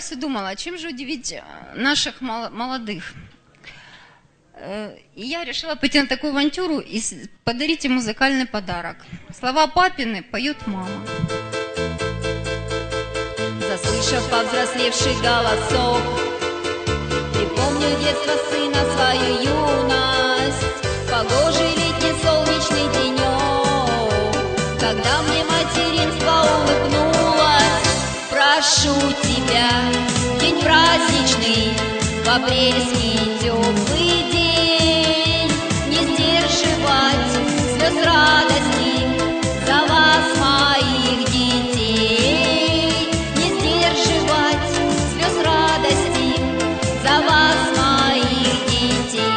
задумалась и думала, чем же удивить наших молодых. И я решила пойти на такую авантюру и подарить им музыкальный подарок. Слова папины поет мама. Заслышав повзрослевший голосок, припомню детство сына, свою юность, погожий летний солнечный денек, когда мне материнство улыбнулось. Прошу тебя, день праздничный, в апрельский теплый день, не сдерживать слез радости за вас, моих детей, не сдерживать слез радости за вас, моих детей.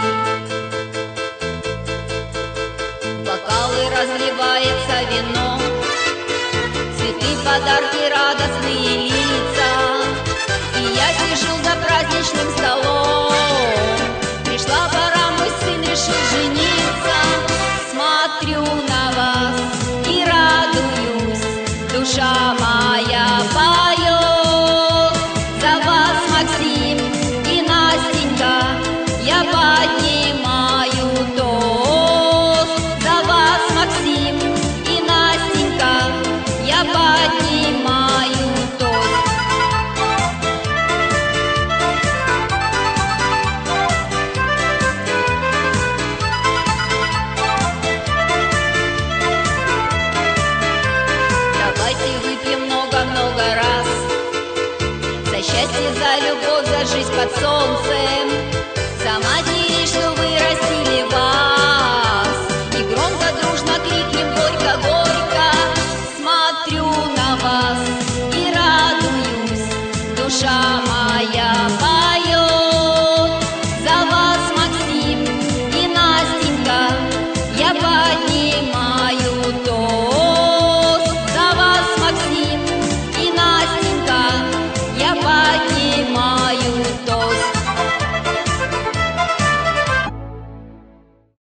Бокалы разливается вино, цветы, подарки, радостные лица, и я сижу за праздничным столом. Пришла пора, мой сын решил жениться. Смотрю на вас и радуюсь, душа моя поет. За вас, Максим и Настенька, я поднимаю тост. За вас, Максим и Настенька, я поднимаю тост. Давайте выпьем много-много раз за счастье, за любовь, за жизнь под солнцем, за матери, что вырастили вас, и громко, дружно крикнем горько-горько. Смотрю на вас и радуюсь, душа моя.